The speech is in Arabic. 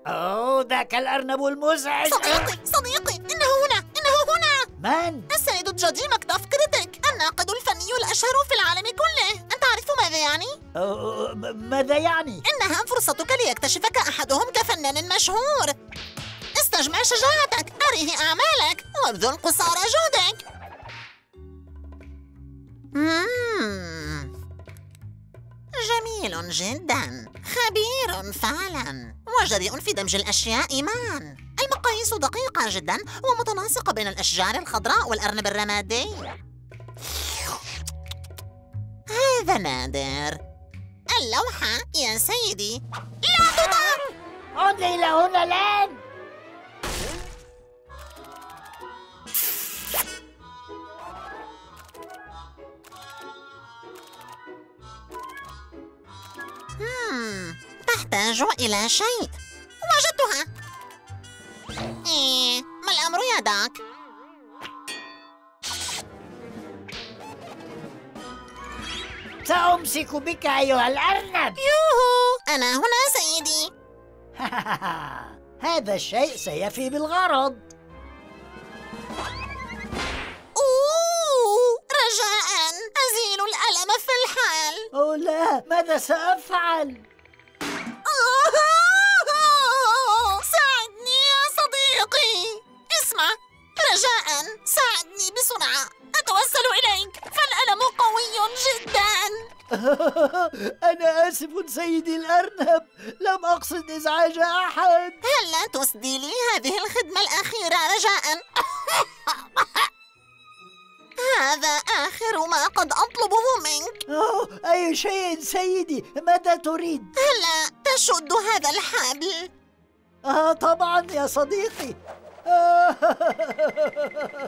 أوه، ذاك الأرنب المزعج. صديقي، إنه هنا. من؟ السيد جودي مكداف كريتيك، الناقد الفني الأشهر في العالم كله. أنت تعرف ماذا يعني؟ ماذا يعني؟ إنها فرصتك ليكتشفك أحدهم كفنان مشهور. استجمع شجاعتك، أريه أعمالك، وابذل قصارى جهدك. جميل جدا، خبير فعلا، وجريء في دمج الأشياء معا. المقاييس دقيقة جدا ومتناسقة بين الأشجار الخضراء والأرنب الرمادي. هذا نادر. اللوحة يا سيدي لا تضع. عد إلى هنا الآن. تحتاج إلى شيء. وجدتها. ما الأمر يا داك؟ سأمسك بك أيها الأرنب. يوهو، أنا هنا سيدي. هذا الشيء سيفي بالغرض. رجاء أزيل الألم في الحال. أوه لا، ماذا سأفعل؟ ساعدني يا صديقي. اسمع، رجاء ساعدني بسرعة، أتوسل إليك، فالألم قوي جدا. أنا آسف سيدي الأرنب، لم أقصد إزعاج أحد. هل لا تسدي لي هذه الخدمة الأخيرة رجاء؟ هذا آخر ما قد أطلبه منك. أي شيء سيدي، ماذا تريد؟ هلا تشد هذا الحبل؟ طبعا يا صديقي.